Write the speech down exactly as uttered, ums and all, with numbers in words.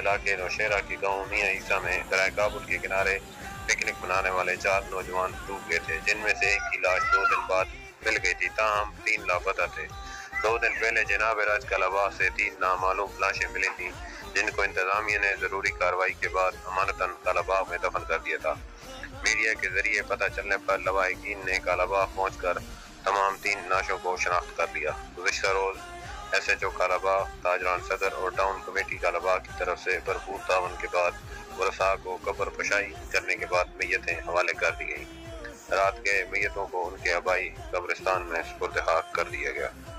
इलाके नौशेरा के गांव मियां ईसा में दरिया काबुल के किनारे पिकनिक मनाने वाले चार नौजवान डूब गए थे, जिनमें से एक की लाश दो दिन बाद मिल गई थी। ताहम तीन लापता थे। दो दिन पहले जनाब राज कलाबा से तीन नामालूम लाशें मिली थी, जिनको इंतजामिया ने जरूरी कार्रवाई के बाद अमानतन कालाबाग में दफन कर दिया था। मीडिया के जरिए पता चलने पर लवाहिकीन ने कालाबाग पहुंचकर तमाम तीन लाशों को शनाख्त कर लिया। गुज़िश्ता रोज एस एच ओ कालाबाग, ताजरान सदर और टाउन कमेटी कालाबाग की तरफ से भरपूर तावन के बाद वरसा को कब्र पशाई करने के बाद मैयतें हवाले कर दी गई। रात के मैयतों को उनके आबाई कब्रिस्तान में सुपुर्द खाक कर दिया गया।